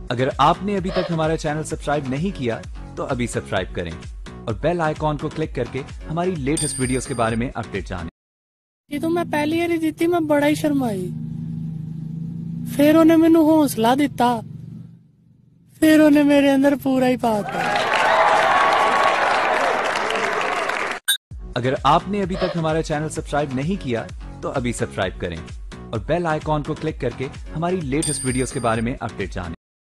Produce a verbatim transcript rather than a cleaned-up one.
अगर आपने अभी तक हमारा चैनल सब्सक्राइब नहीं किया तो अभी सब्सक्राइब करें और बेल आइकॉन को क्लिक करके हमारी लेटेस्ट वीडियोस के बारे में अपडेट जानें। ये तो मैं पहली बार जीती, मैं बड़ा ही शर्माई। फिर उन्हें मैनू हौसला दिता, फिर उन्हें मेरे अंदर पूरा ही पाता। अगर आपने अभी तक हमारा चैनल सब्सक्राइब नहीं किया तो अभी सब्सक्राइब करें और बेल आइकॉन को क्लिक करके हमारी लेटेस्ट वीडियोस के बारे में अपडेट जानें।